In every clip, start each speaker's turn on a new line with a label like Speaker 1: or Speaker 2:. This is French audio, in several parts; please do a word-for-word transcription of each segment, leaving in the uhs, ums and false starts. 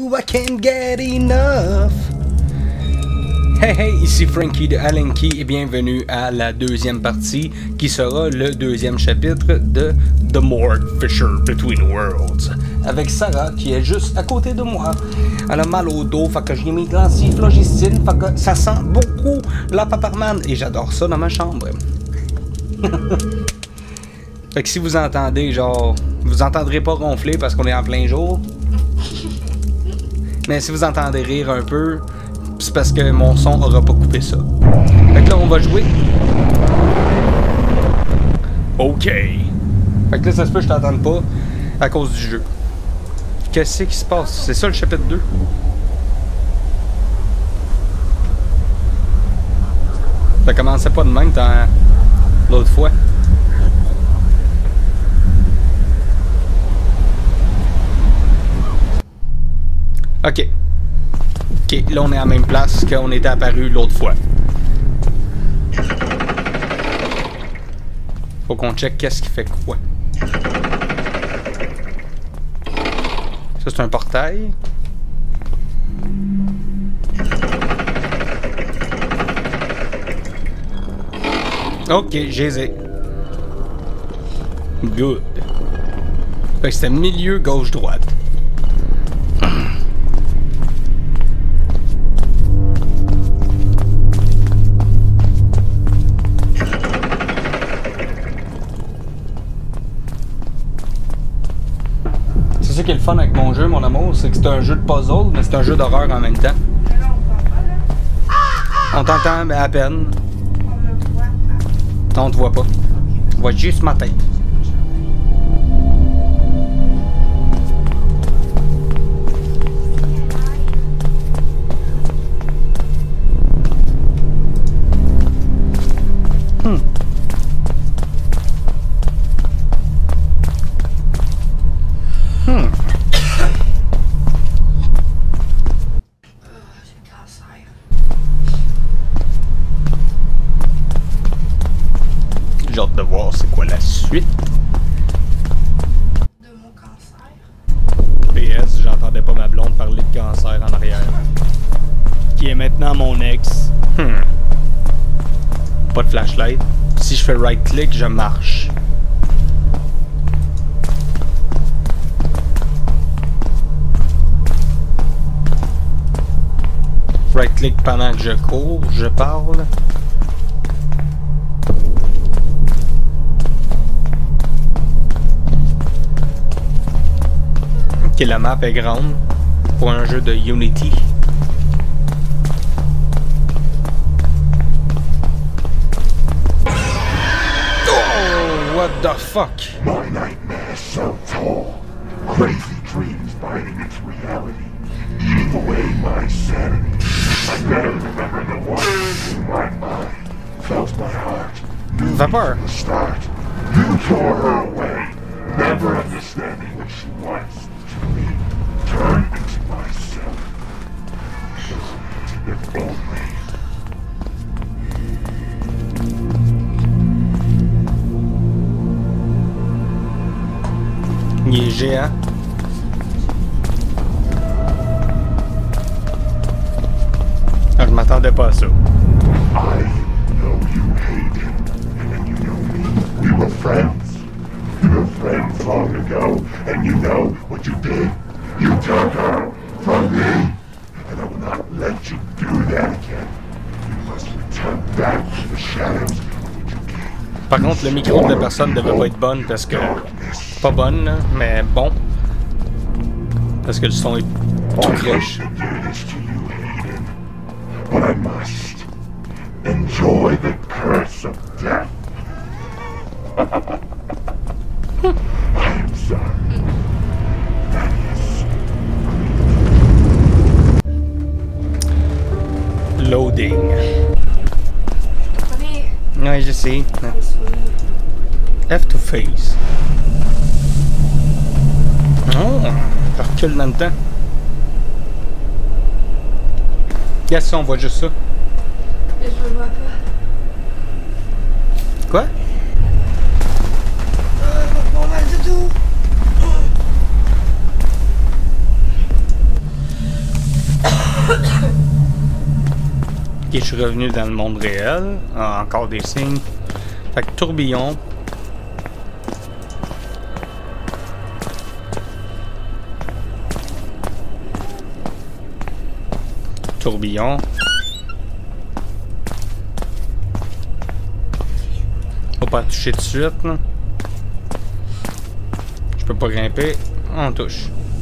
Speaker 1: you, I can't get enough. Hey hey, ici Frankie de Alenki et bienvenue à la deuxième partie qui sera le deuxième chapitre de The Mord Fisher Between Worlds. Avec Sarah qui est juste à côté de moi. Elle a mal au dos, fait que j'ai mis de l'antiflogistine, fait que ça sent beaucoup la paparman et j'adore ça dans ma chambre. Fait que si vous entendez genre, vous entendrez pas ronfler parce qu'on est en plein jour. Mais si vous entendez rire un peu, c'est parce que mon son aura pas coupé ça. Fait que là, on va jouer. OK. Fait que là, ça se peut que je t'entende pas à cause du jeu. Qu'est-ce qui se passe? C'est ça le chapitre deux? Ça commençait pas de même l'autre fois. OK. Ok, là on est à la même place qu'on était apparu l'autre fois. Faut qu'on check qu'est-ce qui fait quoi. Ça c'est un portail. Ok, j'ai. Good. Fait que c'était milieu, gauche, droite. C'est ça qui est le fun avec mon jeu, mon amour, c'est que c'est un jeu de puzzle, mais c'est un jeu d'horreur en même temps. On t'entend, mais à peine. Non, on te voit pas. On voit juste ma tête. Hmm. Hmm. J'ai hâte de voir c'est quoi la suite.
Speaker 2: De mon cancer.
Speaker 1: P S, j'entendais pas ma blonde parler de cancer en arrière. Qui est maintenant mon ex. Hmm. Pas de flashlight. Si je fais right click, je marche. Right click pendant que je cours, je parle. Ok, la map est grande pour un jeu de Unity. Oh, what the fuck?
Speaker 3: My nightmare so tall, crazy dreams biting its reality, eating away my sanity. I better remember the one in my mind, felt my heart, knew
Speaker 1: Vapeur.
Speaker 3: from the start. You tore her away, never understanding what she was to me. Turned into myself. If only.
Speaker 1: Il est géant. Ah, je m'attendais pas à ça.
Speaker 3: I know you hate him, and you know me. We were friends. We were friends long ago, and you know what you did? You took her from me, and I will not let you do that again. You must return back to the shadows of which you came.
Speaker 1: Par contre, le micro de la personne devait pas être bonne parce que... Pas bonne, là, mais bon. Parce que le son est tout crèche.
Speaker 3: But I must enjoy the curse of death. I am sorry. That is.
Speaker 1: Loading.
Speaker 2: Comprenez?
Speaker 1: Ouais, je sais. F to face. Oh, ça recule dans le temps. Yes, ça, on voit juste ça.
Speaker 2: Je le vois pas.
Speaker 1: Quoi?
Speaker 2: Euh, pas mal de tout.
Speaker 1: Ok, je suis revenu dans le monde réel. Ah, encore des signes. Fait que tourbillon. Tourbillon. Faut pas toucher tout de suite, là. Je peux pas grimper. On touche.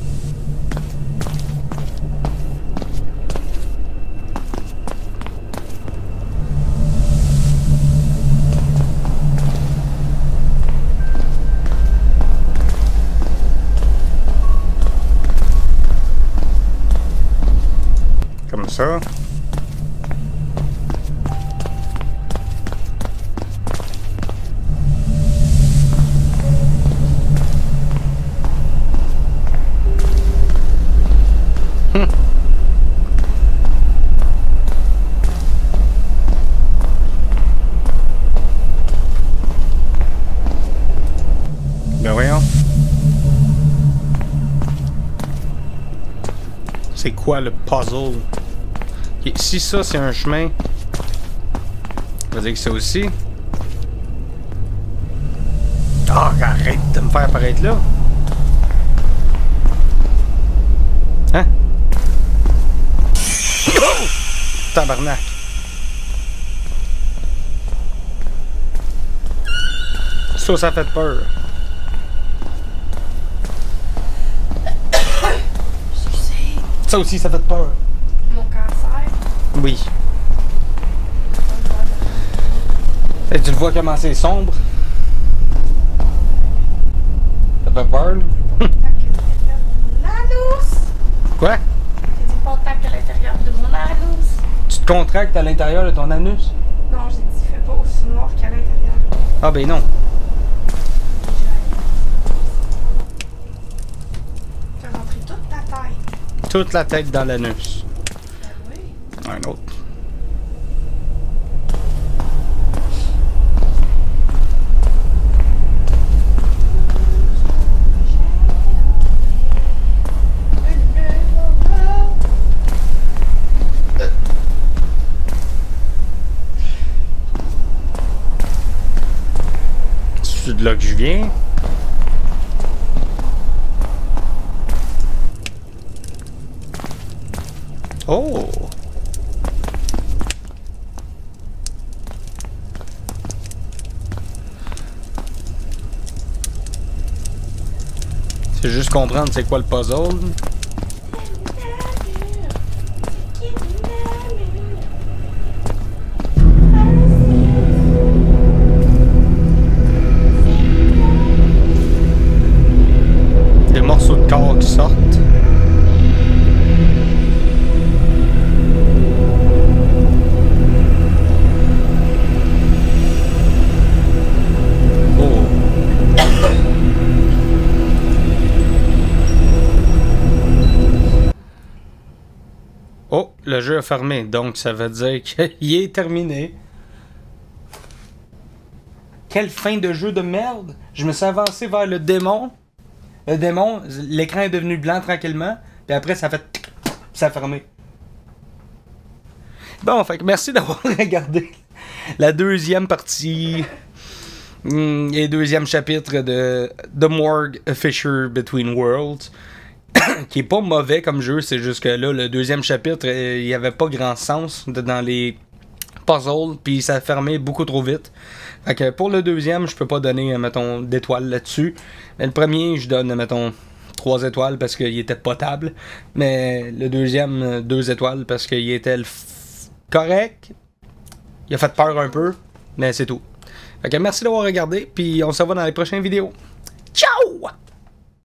Speaker 1: Comme ça. Ben voyons. C'est quoi le puzzle? Okay, si ça c'est un chemin, ça veut dire que ça aussi. Ah, oh, arrête de me faire apparaître là. Hein? Oh! Tabarnak. Ça, ça fait peur. Ça aussi, ça fait peur.
Speaker 2: Mon cancer.
Speaker 1: Oui. Et tu le vois comment c'est sombre. Ça fait peur, là. Quoi?
Speaker 2: J'ai dit contact à l'intérieur de mon anus.
Speaker 1: Tu te contractes à l'intérieur de ton anus?
Speaker 2: Non, j'ai dit fais pas aussi noir qu'à l'intérieur.
Speaker 1: Ah ben non.
Speaker 2: Fais rentrer toute ta tête.
Speaker 1: Toute la tête dans l'anus.
Speaker 2: Ben oui.
Speaker 1: Un autre. C'est de là que je viens. Oh! C'est juste comprendre c'est quoi le puzzle. Des morceaux de corps qui sortent. Oh, le jeu a fermé, donc ça veut dire qu'il est terminé. Quelle fin de jeu de merde! Je me suis avancé vers le démon. Le démon, l'écran est devenu blanc tranquillement, puis après ça a fait tic, ça a fermé. Bon, fait que merci d'avoir regardé la deuxième partie mm, et deuxième chapitre de The Morgue A Fissure Between Worlds. Qui est pas mauvais comme jeu, c'est juste que là, le deuxième chapitre, il y avait pas grand sens de, dans les puzzles, puis ça fermait beaucoup trop vite. Fait que pour le deuxième, je peux pas donner, mettons, d'étoiles là-dessus. Mais le premier, je donne, mettons, trois étoiles parce qu'il était potable. Mais le deuxième, deux étoiles parce qu'il était le f- correct. Il a fait peur un peu, mais c'est tout. Fait que merci d'avoir regardé, puis on se revoit dans les prochaines vidéos.